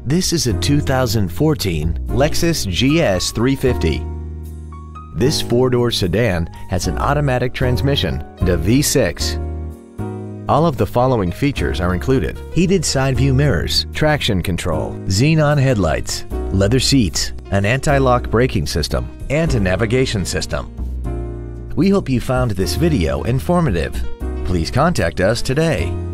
This is a 2014 Lexus GS 350. This four-door sedan has an automatic transmission and a V6. All of the following features are included: heated side view mirrors, traction control, xenon headlights, leather seats, an anti-lock braking system, and a navigation system. We hope you found this video informative. Please contact us today.